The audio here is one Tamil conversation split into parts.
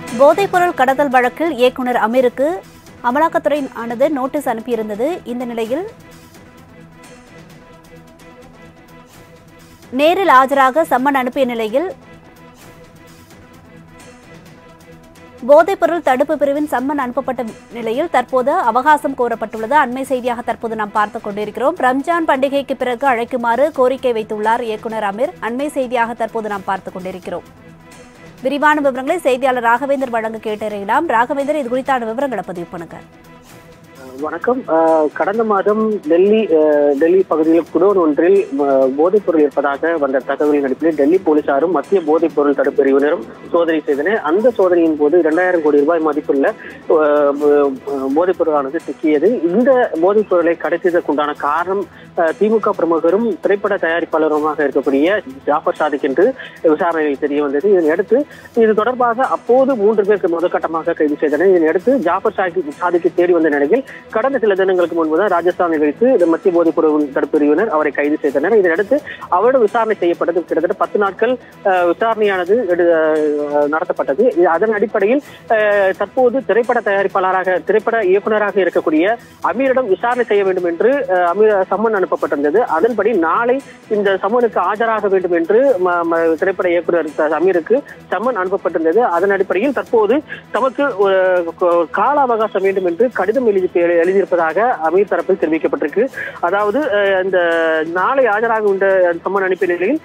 போதைப்பொருள் கடத்தல் வழக்கில் இயக்குநர் அமீருக்கு அமலாக்கத்துறை ஆனது நோட்டீஸ் அனுப்பியிருந்தது. இந்த நிலையில் நேரில் ஆஜராக சம்மன் அனுப்பிய நிலையில் போதைப்பொருள் தடுப்பு பிரிவின் சம்மன் அனுப்பப்பட்ட நிலையில் தற்போது அவகாசம் கோரப்பட்டுள்ளது. அண்மை செய்தியாக தற்போது நாம் பார்த்துக் கொண்டிருக்கிறோம். ரம்ஜான் பண்டிகைக்கு பிறகு அழைக்குமாறு கோரிக்கை வைத்துள்ளார் இயக்குநர் அமீர். அண்மை செய்தியாக தற்போது நாம் பார்த்துக் கொண்டிருக்கிறோம். விரிவான விவரங்களை செய்தியாளர் ராகவேந்தர் வழங்க கேட்டறியலாம். ராகவேந்தர், இது குறித்தான விவரங்களை பதிவு பண்ணுங்க. வணக்கம். கடந்த மாதம் டெல்லி பகுதியில் குடோன் ஒன்றில் போதைப்பொருள் இருப்பதாக வந்த தகவலின் அடிப்படையில் டெல்லி போலீசாரும் மத்திய போதைப்பொருள் தடுப்பு பிரிவினரும் சோதனை செய்தனர். அந்த சோதனையின் போது 2000 கோடி ரூபாய் மதிப்புள்ள போதைப்பொருளானது சிக்கியது. இந்த போதைப்பொருளை கடத்தியதற்குண்டான காரணம் திமுக பிரமுகரும் திரைப்பட தயாரிப்பாளருமாக இருக்கக்கூடிய ஜாஃபர் சாதிக் என்று விசாரணையில் தெரிய வந்தது. இதனையடுத்து இது தொடர்பாக அப்போது 3 பேருக்கு முதற்கட்டமாக கைது செய்தனர். இதனையடுத்து ஜாஃபர் சாதிக்கு தேடி வந்த நிலையில் கடந்த சில தினங்களுக்கு முன்புதான் ராஜஸ்தானில் வைத்து மத்திய போதைப்பொருள் தடுப்பு பிரிவினர் அவரை கைது செய்தனர். இதனையடுத்து அவரிடம் விசாரணை செய்யப்பட்டது. கிட்டத்தட்ட 10 நாட்கள் விசாரணையானது நடத்தப்பட்டது. அதன் அடிப்படையில் தற்போது திரைப்பட இயக்குநராக இருக்கக்கூடிய அமீரிடம் விசாரணை செய்ய வேண்டும் என்று சம்மன் அனுப்பப்பட்டிருந்தது. அதன்படி நாளை இந்த சம்மனுக்கு ஆஜராக வேண்டும் என்று திரைப்பட இயக்குநர் அமீருக்கு சம்மன் அனுப்பப்பட்டிருந்தது. அதன் அடிப்படையில் தற்போது தமக்கு கால அவகாசம் வேண்டும் என்று கடிதம் எழுதியிருப்பதாக அமீர் தரப்பில் தெரிவிக்கப்பட்டிருக்கு. அதாவது இந்த நாளை ஆஜராக உள்ள சம்மன் அனுப்பிய நிலையில்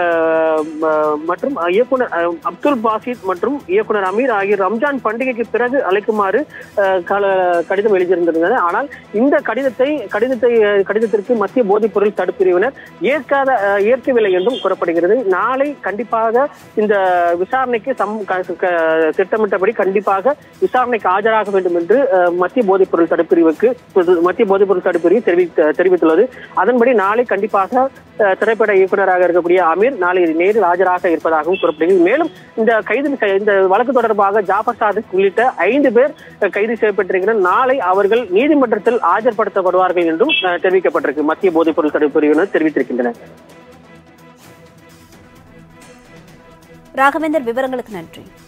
மற்றும் இயக்குனர் அப்துல் பாசித் மற்றும் இயக்குனர் அமீர் ஆகிய ரம்ஜான் பண்டிகைக்கு பிறகு அழைக்குமாறு கடிதம் எழுதியிருந்திருந்தது. ஆனால் இந்த கடிதத்திற்கு மத்திய போதைப்பொருள் தடுப்பு பிரிவினர் ஏற்கவில்லை என்றும் கூறப்படுகிறது. நாளை கண்டிப்பாக இந்த விசாரணைக்கு திட்டமிட்டபடி கண்டிப்பாக விசாரணைக்கு ஆஜராக வேண்டும் என்று மத்திய போதைப்பொருள் தடுப்பு பிரிவு தெரிவித்துள்ளது. அதன்படி நாளை கண்டிப்பாக திரைப்பட இயக்குநராக இருக்கக்கூடிய அமீர் நாளை நேரில் ஆஜராக இருப்பதாகவும் கூறப்படுகிறது. மேலும் இந்த வழக்கு தொடர்பாக ஜாஃபர் சாதிக் உள்ளிட்ட 5 பேர் கைது செய்யப்பட்டிருக்கின்றனர். நாளை அவர்கள் நீதிமன்றத்தில் ஆஜர்படுத்தப்படுவார்கள் என்றும் தெரிவிக்கப்பட்டிருக்கு. மத்திய போதைப்பொருள் தடுப்பு பிரிவினர் தெரிவித்திருக்கின்றனர். ராகவேந்தர், விவரங்களுக்கு நன்றி.